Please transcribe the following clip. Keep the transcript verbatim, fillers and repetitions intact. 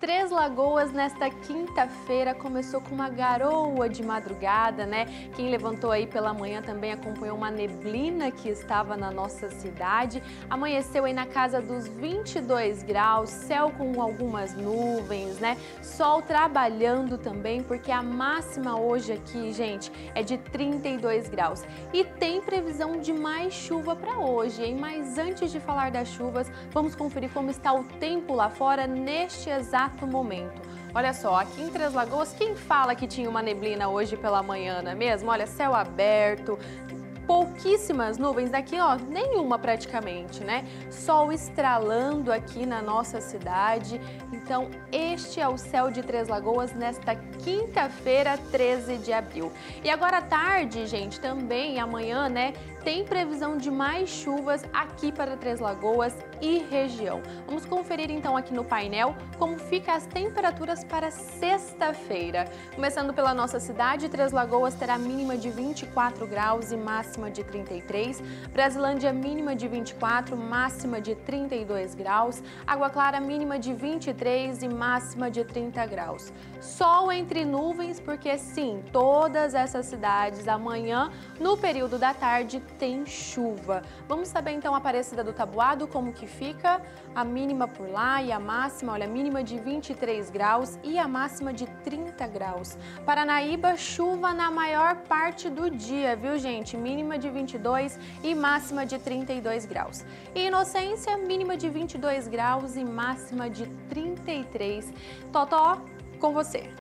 Três Lagoas, nesta quinta-feira, começou com uma garoa de madrugada, né? Quem levantou aí pela manhã também acompanhou uma neblina que estava na nossa cidade. Amanheceu aí na casa dos vinte e dois graus, céu com algumas nuvens, né? Sol trabalhando também, porque a máxima hoje aqui, gente, é de trinta e dois graus. E tem previsão de mais chuva para hoje, hein? Mas antes de falar das chuvas, vamos conferir como está o tempo lá fora neste exato momento. Olha só, aqui em Três Lagoas, quem fala que tinha uma neblina hoje pela manhã, não é mesmo? Olha, céu aberto, pouquíssimas nuvens, daqui ó, nenhuma praticamente, né? Sol estralando aqui na nossa cidade. Então, este é o céu de Três Lagoas nesta quinta-feira, treze de abril. E agora à tarde, gente, também amanhã, né, tem previsão de mais chuvas aqui para Três Lagoas e região. Vamos conferir então aqui no painel como ficam as temperaturas para sexta-feira. Começando pela nossa cidade, Três Lagoas terá mínima de vinte e quatro graus e máxima de trinta e três. Brasilândia mínima de vinte e quatro, máxima de trinta e dois graus. Água Clara mínima de vinte e três e máxima de trinta graus. Sol entre nuvens, porque sim, todas essas cidades amanhã, no período da tarde, tem chuva. Vamos saber então Aparecida do Taboado como que fica, a mínima por lá e a máxima, olha, a mínima de vinte e três graus e a máxima de trinta graus. Paranaíba, chuva na maior parte do dia, viu gente? Mínima de vinte e dois e máxima de trinta e dois graus. E Inocência, mínima de vinte e dois graus e máxima de trinta e três. Totó, com você.